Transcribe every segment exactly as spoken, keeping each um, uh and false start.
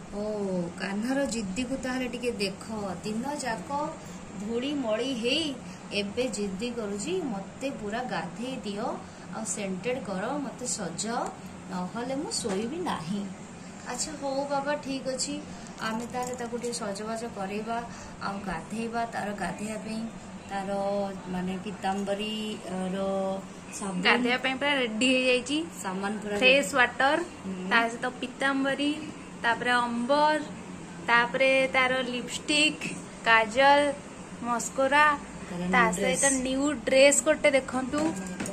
ओ कान्हर जिद्दी को ताहले टिके देख दिन जाक धूली मड़ी हे एबे जिद्दी करुची मते पूरा गाधे दियो आ सेंटेड कर मते सजाओ नहले मु सोईबी नाही। अच्छा हो बाबा ठीक अच्छी आमे ताले ताको टे सजबाज करैबा आ गाधेबा तार गाधेया पे तार माने पीतांबरी रो साबुन गाधेया पे पूरा रेडी हो जाईची सामान पूरा फेस वाटर ता से तो पीतांबरी तापरे अंबर तापरे तार लिपस्टिक काजल मस्कोरा ता सहित न्यू ड्रेस गोटे देखंतु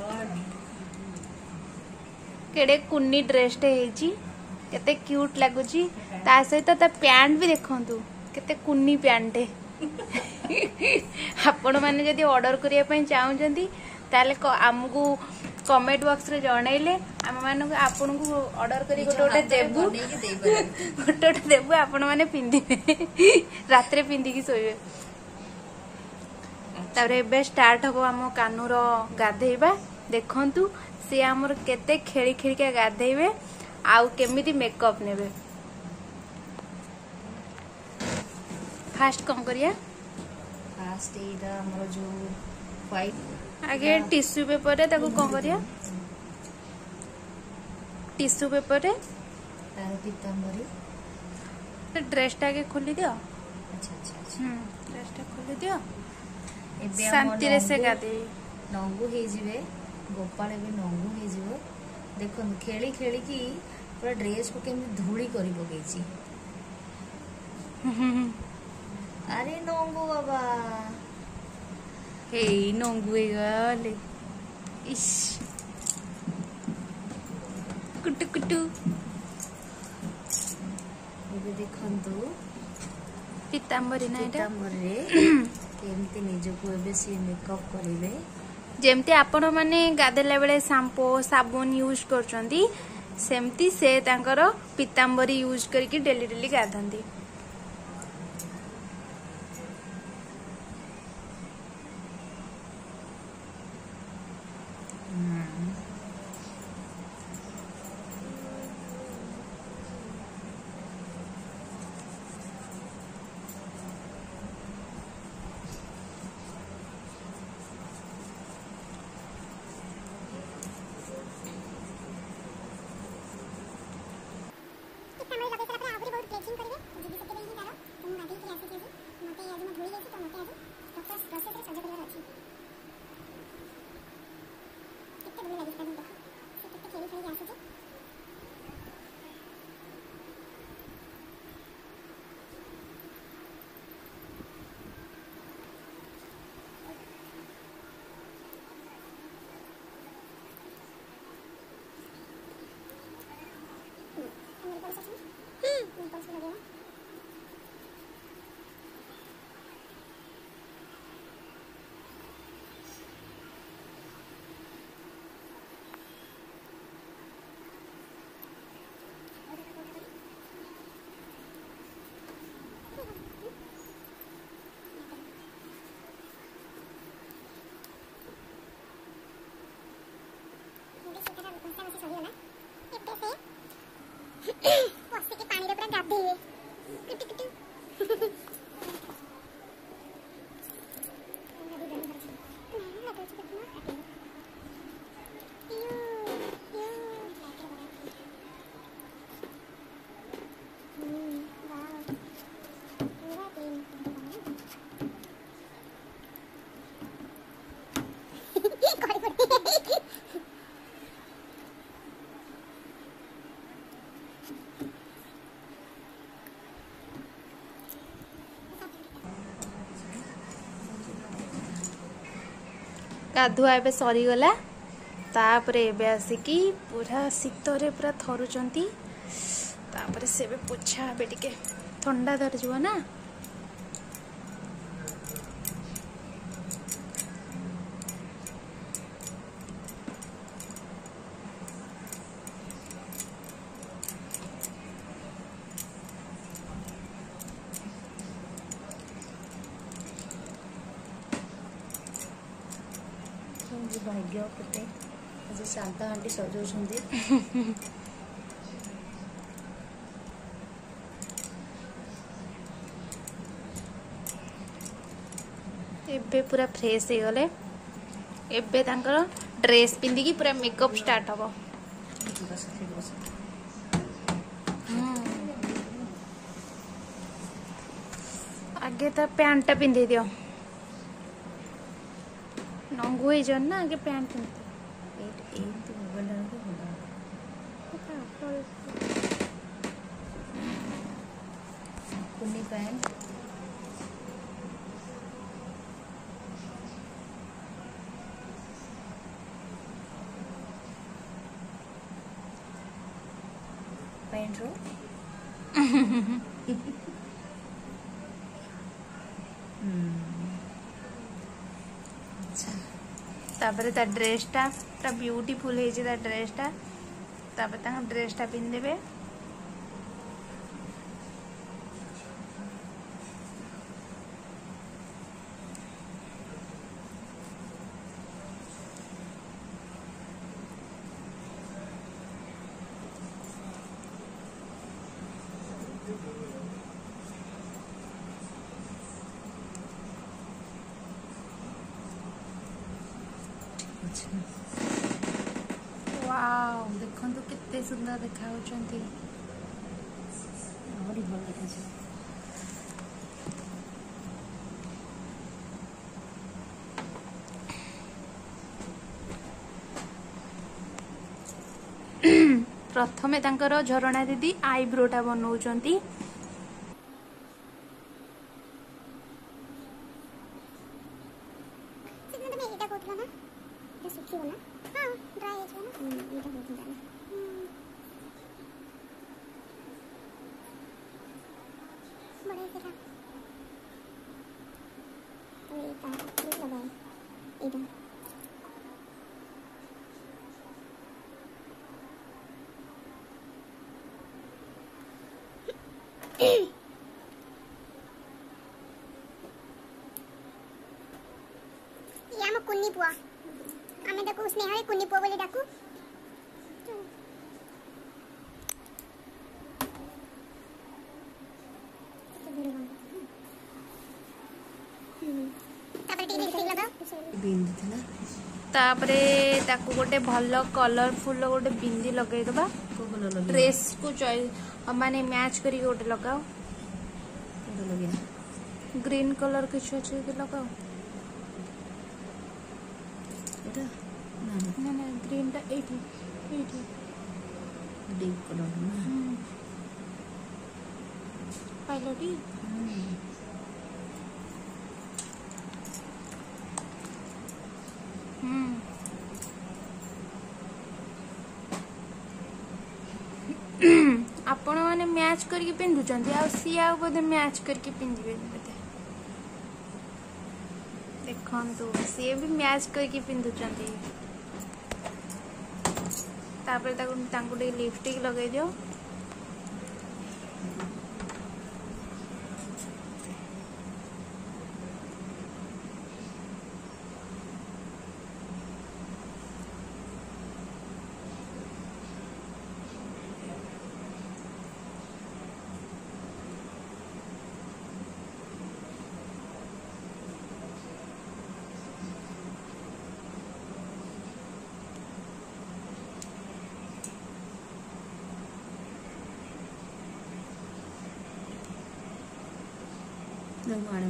केडे कुन्नी ड्रेस टे हेची केते क्यूट लागुची ता सहित ता पैंट भी देखंतु केते कुन्नी पैंट आपण माने जदी ऑर्डर करिया पई चाहउचंती ताले आमको कमेंट बॉक्स रे जणैले आम मान आपन को ऑर्डर करी गोटे गोटे देबु गोटे गोटे देबु आपण माने पिंदिबे रात रे पिंदी की सोइबे। तारे एबे स्टार्ट हबो आम कानूर गाधेइबा देखंतु से हमर केते खेली खेली के गाधेइबे आउ केमिति मेकअप नेबे। फास्ट कम करिया फास्ट एदा हमर जो व्हाइट आगे टिश्यू पेपर रे ताको कौन करिया टिश्यू पेपर रे तार पीतांबरी ड्रेस टा के खोली दियो। अच्छा अच्छा अच्छा हम ड्रेस टा खोली दियो एबे शांति रे से गादे नंगू हे जिवे गोपाल एबे नंगू हे जिवो देखो खेली खेली की पूरा ड्रेस को केमि धूली करी पकेची। अरे नंगू बाबा हे नंगू गले इश कुटु कुटु एबे देखंतु पीतांबरी ना एटा पीतांबरी रे केमति निजो को एबे से मेकअप करिवे जेमती आपण माने गादेला बेले शैम्पू साबुन यूज करचंदी सेमती से तांकर पीतांबरी यूज करके डेली डेली गाधंती। गाधुआ एबे सरीगला तापरे एबे आसिकी पूरा शीतरे पूरा थरुचंती तापरे सेबे पोछा एबे टिके ठंडा धर जुवा ना भाग्य केते आज शांता आंटी सजौछंदी एबे पूरा फ्रेश हो गले। एबे तांकर ड्रेस पिंदी पूरा मेकअप स्टार्ट हम। आगे तो पैंट टा पिंधे दियो नंगू हो ना आगे पैंट पिंधे कुन्नी पैंट पैंट रो तापर ता ड्रेस टा पूरा ब्यूटीफुल है ता ड्रेस टा तापर ता ड्रेस टा पिन देबे। वाओ देखो तो कितने सुंदर देखा होचंती बड़ी भल देखा छै। प्रथमे तांकर झरणा दीदी आईब्रोटा बनौचंती। याम कुन्नी पुआ आमे ताको स्नेहा कुन्नी पुआ बोली डाकू। तापरे ताको गोटे भल कलरफुल गोटे बिंदी लगे दबा ड्रेस को माने मैच करी गोटे लगाओ। ग्रीन कलर किछ अछि कि लगाओ ना ना ग्रीन टा एटी एटी डीप कलर ना पाइलोटी आपण माने मैच करके पिंधुचंती आ सी आ बोधे मैच करके पिंधिबे बोधे देखंतु सी भी मैच करके पिंधुचंती। तापर ताकू तांकू डे लिपस्टिक लगाई दियो। आड़े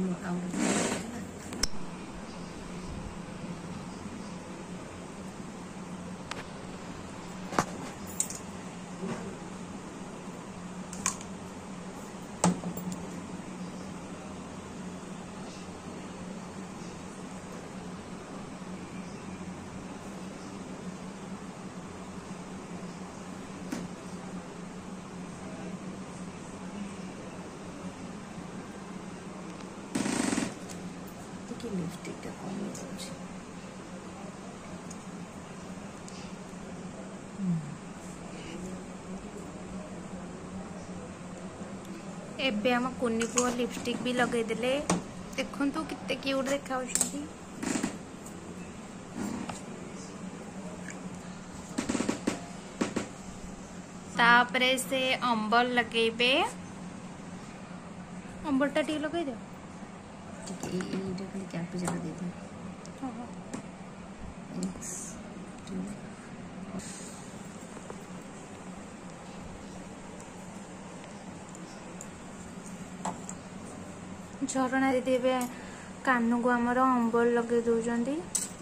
लिपस्टिक टा कम हो एबे हम कुन्नी पुआ लिपस्टिक भी लगे देले देखन तो कितने क्यूट देखा होछी। तापरे से अंबर लगेबे अंबर टा टी लगे दे ଟିକେ ଏଇଟା ଖାଲି କ୍ୟାପିଚାର ଦେଇଥାଏ। ଏକ୍ସ ଟୁ ଝରଣା ଦିଦି ଏବେ କାନକୁ ଆମର ଅମ୍ବଲ ଲଗେଇ ଦଉଛନ୍ତି।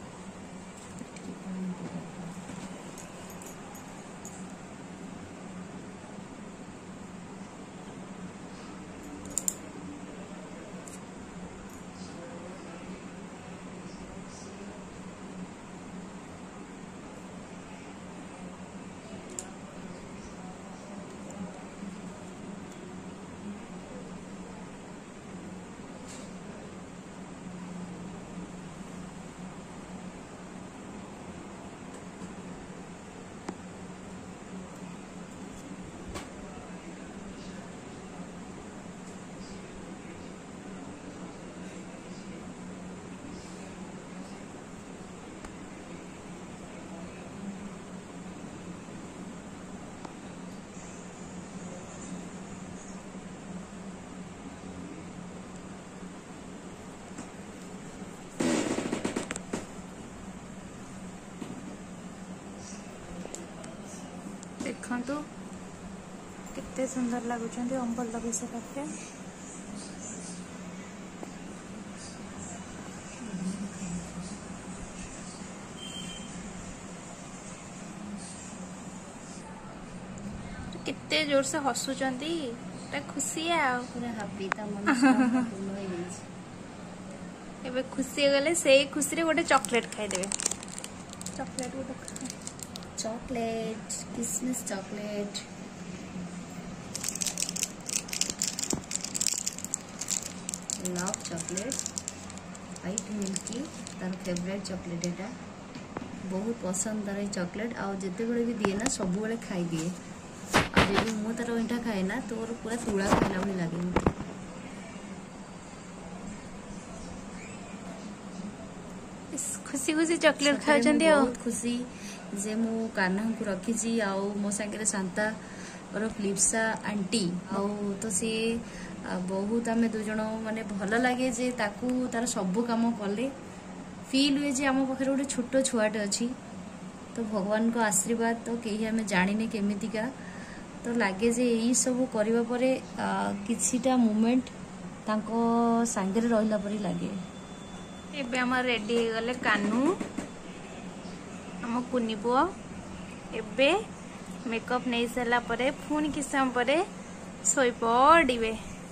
देखंतु कितने सुंदर लगुच अंबल लगे सारा कितने जोर से हसुचंती खुशी है पूरा हैप्पी ता मन पूर्ण हो गई एबे खुशी गले से खुशी रे गोटे चॉकलेट खाई देबे चॉकलेट गोटे चॉकलेट किसमिस chocolate love chocolate white milky तार फेवरेट चॉकलेट एटा बहुत पसंद तार चॉकलेट आ जिते बड़े भी दिए ना सब बड़े खाई दिए आ जब मु तार इटा खाए ना तोर पूरा तुला खाइला भली लागे मते खुशी खुशी चॉकलेट खाउछन दियो बहुत खुशी जे मु कान्हा को रखी छी आ मो संगे शांता और फ्लिप्सा आंटी आ तो सी बहुत आम दु जन माने भल लगे जे ताकू तार सब काम कले फील हुए जे आम पाखे गोटे छोट छुआटे अच्छी तो भगवान को आशीर्वाद तो कहीं आम जाने केमितिका तो लगे जे यही सब करबा परे किछिटा मोमेंट तांको संगे रहिला परी लगे एबे हम रेडी हो गले कानू हम कुनी पुओ एबे मेकअप नहीं सारा परे पुणी किस समय परे सोई पड़े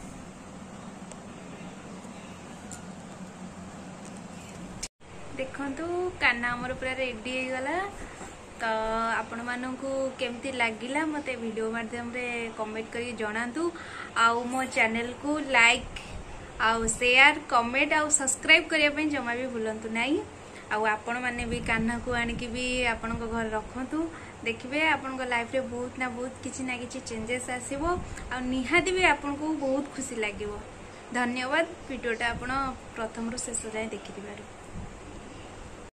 देखंतु काना हमर पूरा रेडी हो गला तो आपण मानकू केमती लागिला मते वीडियो माध्यम रे कमेंट करी जणांतु आउ मो चैनल को लाइक आउ शेयर कमेंट आउ सब्सक्राइब करिया पे जमा भी भूलंतु नाही आउ आपण माने भी कान्हा को आनिकी भी आपण को घर रखंतु देखिबे आपण को लाइफ रे बहुत ना बहुत किछि ना किछि चेंजेस आसीबो आ निहाती भी आपण को बहुत खुशी लागिवो धन्यवाद वीडियोटा आपण प्रथम रु शेष जाय देखि दिबारु।